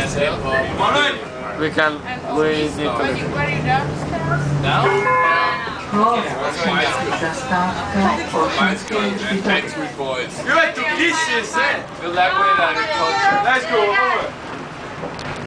We can we need to Now? You like to kiss, you said. We elaborate on your culture. Let's go.